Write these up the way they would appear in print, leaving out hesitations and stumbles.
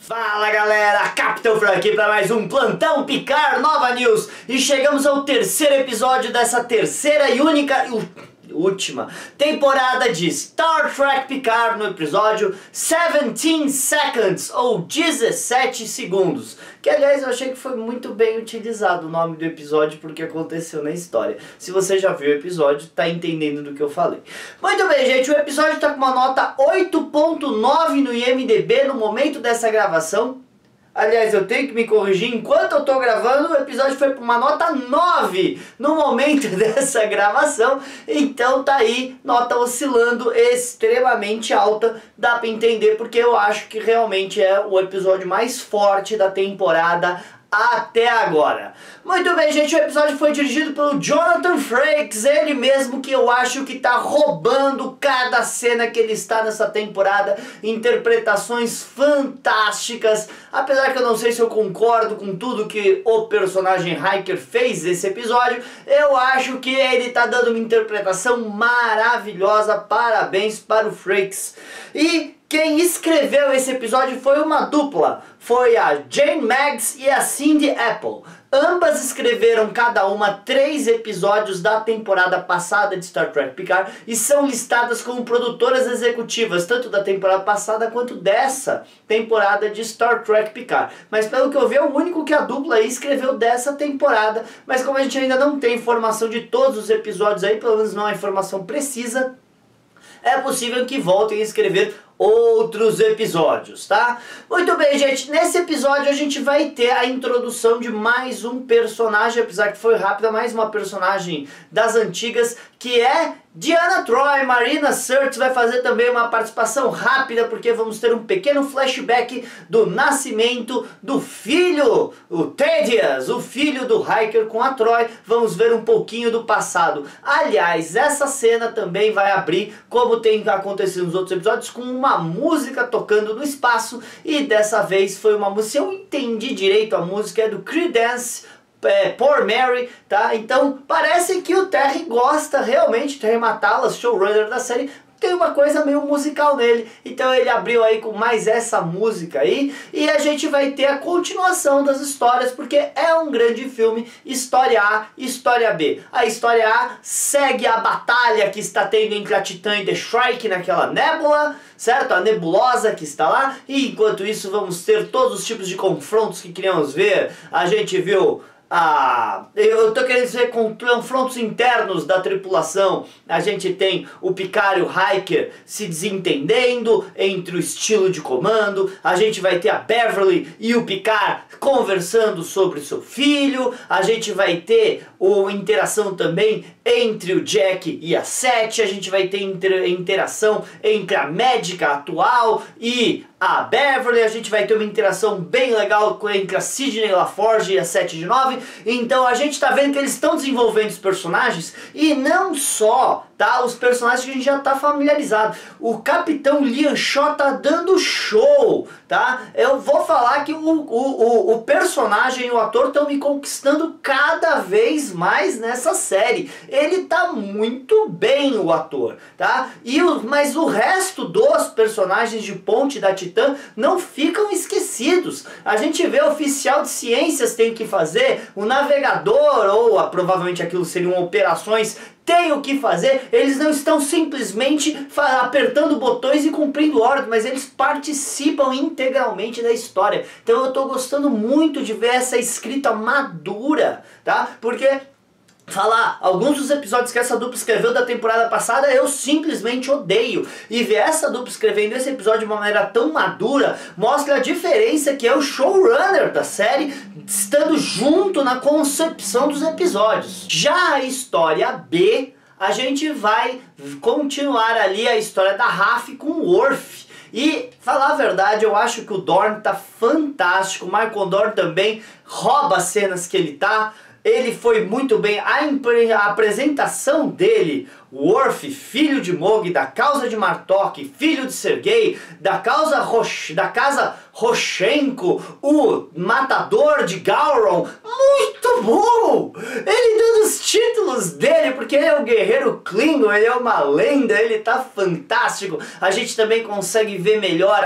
Fala galera, Capitão Frank aqui para mais um Plantão Picard Nova News. E chegamos ao terceiro episódio dessa terceira e última temporada de Star Trek Picard, no episódio 17 Seconds, ou 17 segundos. Que aliás eu achei que foi muito bem utilizado o nome do episódio porque aconteceu na história. Se você já viu o episódio, tá entendendo do que eu falei. Muito bem, gente, o episódio tá com uma nota 8.9 no IMDb no momento dessa gravação. Aliás, eu tenho que me corrigir, enquanto eu tô gravando, o episódio foi para uma nota 9 no momento dessa gravação. Então tá aí, nota oscilando extremamente alta, dá pra entender porque eu acho que realmente é o episódio mais forte da temporada até agora. Muito bem, gente, o episódio foi dirigido pelo Jonathan Frakes, ele mesmo que eu acho que tá roubando cada cena que ele está nessa temporada, interpretações fantásticas, apesar que eu não sei se eu concordo com tudo que o personagem Riker fez nesse episódio, eu acho que ele tá dando uma interpretação maravilhosa, parabéns para o Frakes. E quem escreveu esse episódio foi uma dupla, foi a Jane Maggs e a Cindy Apple. Ambas escreveram cada uma 3 episódios da temporada passada de Star Trek Picard e são listadas como produtoras executivas, tanto da temporada passada quanto dessa temporada de Star Trek Picard. Mas pelo que eu vi é o único que a dupla aí escreveu dessa temporada, mas como a gente ainda não tem informação de todos os episódios aí, pelo menos não é informação precisa, é possível que voltem a escrever outros episódios, tá? Muito bem, gente, nesse episódio a gente vai ter a introdução de mais um personagem, apesar que foi rápida, mais uma personagem das antigas, que é Deanna Troi. Marina Sirtis vai fazer também uma participação rápida, porque vamos ter um pequeno flashback do nascimento do filho, o Thaddeus, o filho do Riker com a Troi. Vamos ver um pouquinho do passado. Aliás, essa cena também vai abrir, como tem acontecido nos outros episódios, com uma música tocando no espaço, e dessa vez foi uma música, se eu entendi direito, a música é do Creedence, Poor Mary, tá? Então parece que o Terry gosta realmente, Terry Matalas, showrunner da série, tem uma coisa meio musical nele, então ele abriu aí com mais essa música aí, e a gente vai ter a continuação das histórias, porque é um grande filme, história A e história B. A história A segue a batalha que está tendo entre a Titã e The Shrike naquela nébula, certo? A nebulosa que está lá, e enquanto isso vamos ter todos os tipos de confrontos que queríamos ver. A gente viu eu tô querendo dizer confrontos internos da tripulação. A gente tem o Picard e o Riker se desentendendo entre o estilo de comando. A gente vai ter a Beverly e o Picard conversando sobre o seu filho. A gente vai ter interação também entre o Jack e a Sete. A gente vai ter interação entre a médica atual e a Beverly. A gente vai ter uma interação bem legal entre a Sidney LaForge e a 7 de 9. Então a gente tá vendo que eles estão desenvolvendo os personagens, e não só, tá, os personagens que a gente já tá familiarizado. O Capitão Liam Shaw tá dando show, tá? Eu vou falar que o personagem e o ator estão me conquistando cada vez mais nessa série. Ele tá muito bem, o ator, tá? Mas o resto dos personagens de ponte da Titã não ficam esquecidos. A gente vê o oficial de ciências tem que fazer, o navegador, ou provavelmente aquilo seriam operações, tem o que fazer. Eles não estão simplesmente apertando botões e cumprindo ordens, mas eles participam integralmente da história. Então eu estou gostando muito de ver essa escrita madura, tá? Porque alguns dos episódios que essa dupla escreveu da temporada passada eu simplesmente odeio, e ver essa dupla escrevendo esse episódio de uma maneira tão madura mostra a diferença que é o showrunner da série estando junto na concepção dos episódios. Já a história B, a gente vai continuar ali a história da Raf com o Worf. E, falar a verdade, eu acho que o Dorn tá fantástico, o Michael Dorn também rouba as cenas que ele tá. Ele foi muito bem, a apresentação dele, Worf, filho de Mog, da causa de Martok, filho de Sergei, da casa Roshenko, o matador de Gowron, muito bom! Ele dando os títulos dele, porque porque ele é o guerreiro Klingon, ele é uma lenda, ele tá fantástico. A gente também consegue ver melhor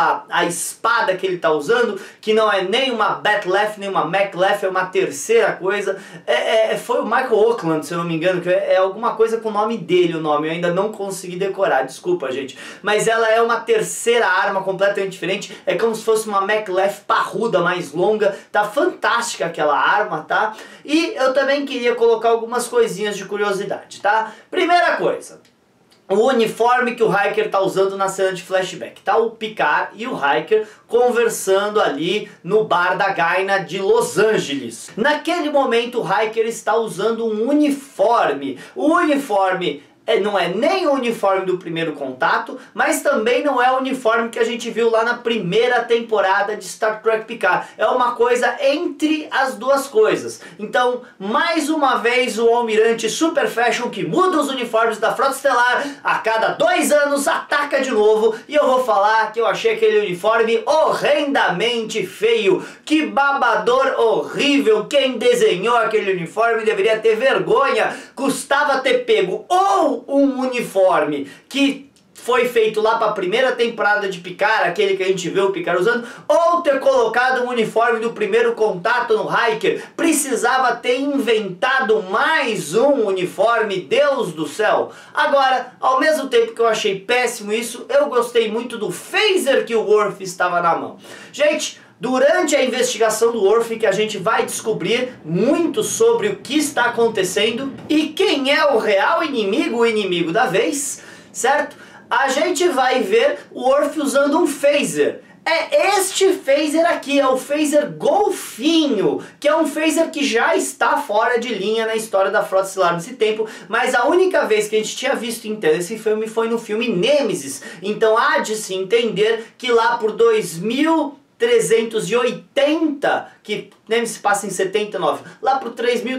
a espada que ele tá usando, que não é nem uma Bat'leth, nem uma Macleth, é uma terceira coisa. Foi o Michael Oakland, se eu não me engano, que é alguma coisa com o nome dele, o nome, eu ainda não consegui decorar, desculpa gente. Mas ela é uma terceira arma completamente diferente, é como se fosse uma Macleth parruda, mais longa, tá fantástica aquela arma, tá? E eu também queria colocar algumas coisinhas de curiosidade, tá? Primeira coisa, o uniforme que o Riker tá usando na cena de flashback, tá? O Picard e o Riker conversando ali no bar da Gaina de Los Angeles. Naquele momento o Riker está usando um uniforme. O uniforme não é nem o uniforme do primeiro contato, mas também não é o uniforme que a gente viu lá na primeira temporada de Star Trek Picard. É uma coisa entre as duas coisas. Então, mais uma vez, o almirante Super Fashion, que muda os uniformes da Frota Estelar a cada 2 anos, ataca de novo. E eu vou falar que eu achei aquele uniforme horrendamente feio. Que babador horrível. Quem desenhou aquele uniforme deveria ter vergonha. Custava ter pego ou um uniforme que foi feito lá para a primeira temporada de Picard, aquele que a gente vê o Picard usando, ou ter colocado um uniforme do primeiro contato no Riker. Precisava ter inventado mais um uniforme, Deus do céu. Agora, ao mesmo tempo que eu achei péssimo isso, eu gostei muito do phaser que o Worf estava na mão. Gente, durante a investigação do Worf que a gente vai descobrir muito sobre o que está acontecendo e quem é o real inimigo, o inimigo da vez, certo? A gente vai ver o Worf usando um phaser. É este phaser aqui, é o phaser Golfinho, que é um phaser que já está fora de linha na história da Frota Estelar nesse tempo, mas a única vez que a gente tinha visto inteiro esse filme foi no filme Nemesis. Então há de se entender que lá por 2380, que nem se passa em 79, lá pro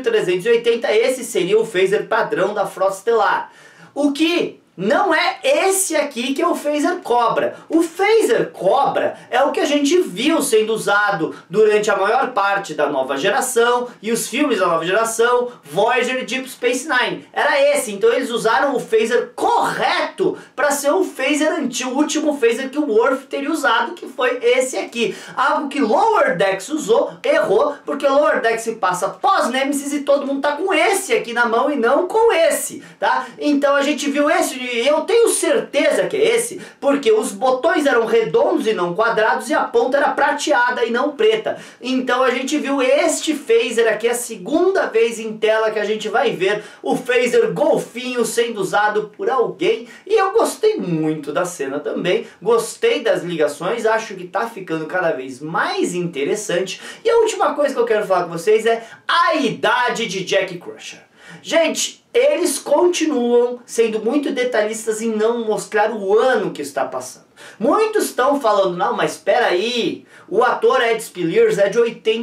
3380, esse seria o phaser padrão da Frota Estelar. O que não é esse aqui que é o phaser Cobra. O phaser Cobra é o que a gente viu sendo usado durante a maior parte da nova geração e os filmes da nova geração, Voyager e Deep Space Nine. Era esse, então eles usaram o phaser correto para ser o phaser antigo, o último phaser que o Worf teria usado, que foi esse aqui. Algo que Lower Decks usou, errou, porque Lower Decks se passa pós-Nemesis e todo mundo tá com esse aqui na mão e não com esse, tá? Então a gente viu esse. E eu tenho certeza que é esse, porque os botões eram redondos e não quadrados e a ponta era prateada e não preta. Então a gente viu este phaser aqui, a segunda vez em tela que a gente vai ver o phaser Golfinho sendo usado por alguém. E eu gostei muito da cena também, gostei das ligações, acho que tá ficando cada vez mais interessante. E a última coisa que eu quero falar com vocês é a idade de Jack Crusher. Gente, eles continuam sendo muito detalhistas em não mostrar o ano que está passando. Muitos estão falando, não, mas espera aí, o ator Ed Speleers é de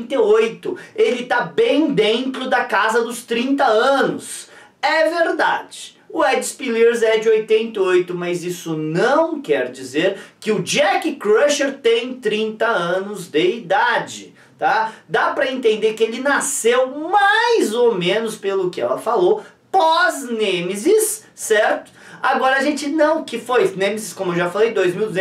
88, ele está bem dentro da casa dos 30 anos. É verdade. O Ed Speleers é de 88, mas isso não quer dizer que o Jack Crusher tem 30 anos de idade. Tá? Dá pra entender que ele nasceu mais ou menos, pelo que ela falou, pós-Nemesis, certo? Agora a gente não, que foi Nemesis, como eu já falei,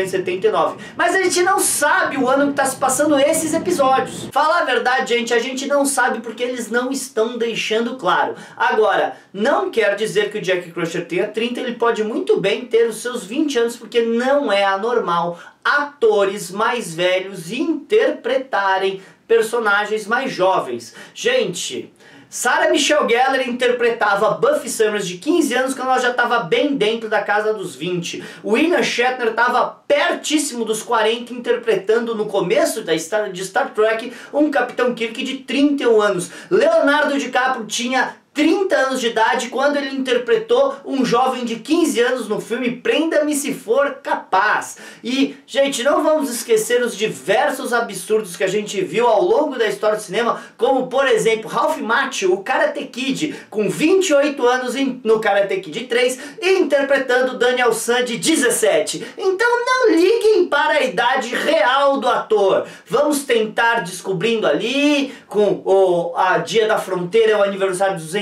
2279. Mas a gente não sabe o ano que tá se passando esses episódios. Falar a verdade, gente, a gente não sabe porque eles não estão deixando claro. Agora, não quer dizer que o Jack Crusher tenha 30, ele pode muito bem ter os seus 20 anos, porque não é anormal atores mais velhos interpretarem personagens mais jovens. Gente, Sarah Michelle Gellar interpretava Buffy Summers de 15 anos quando ela já estava bem dentro da casa dos 20. William Shatner estava pertíssimo dos 40 interpretando no começo de Star Trek um Capitão Kirk de 31 anos. Leonardo DiCaprio tinha 30 anos de idade quando ele interpretou um jovem de 15 anos no filme Prenda-me se for capaz. E, gente, não vamos esquecer os diversos absurdos que a gente viu ao longo da história do cinema, como, por exemplo, Ralph Macchio, o Karate Kid, com 28 anos no Karate Kid 3, interpretando Daniel San de 17. Então não liguem para a idade real do ator. Vamos tentar descobrindo ali, com a Dia da Fronteira, o aniversário de 200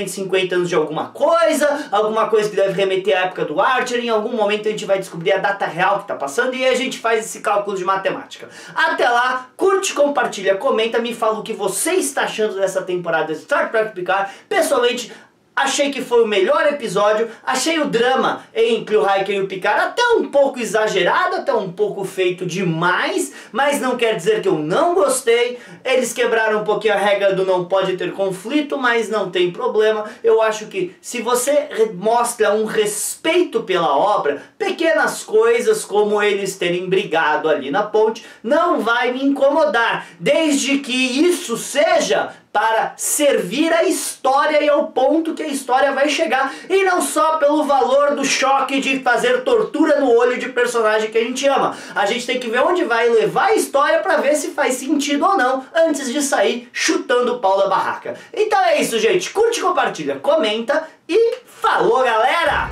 250 anos de alguma coisa que deve remeter à época do Archer. Em algum momento a gente vai descobrir a data real que está passando e aí a gente faz esse cálculo de matemática. Até lá, curte, compartilha, comenta, me fala o que você está achando dessa temporada de Star Trek Picard. Pessoalmente, achei que foi o melhor episódio, achei o drama entre o Riker e o Picard até um pouco exagerado, até um pouco feito demais, mas não quer dizer que eu não gostei. Eles quebraram um pouquinho a regra do não pode ter conflito, mas não tem problema. Eu acho que se você mostra um respeito pela obra, pequenas coisas como eles terem brigado ali na ponte, não vai me incomodar, desde que isso seja para servir a história e ao ponto que a história vai chegar, e não só pelo valor do choque de fazer tortura no olho de personagem que a gente ama. A gente tem que ver onde vai levar a história para ver se faz sentido ou não, antes de sair chutando o pau da barraca. Então é isso, gente. Curte, compartilha, comenta e falou, galera!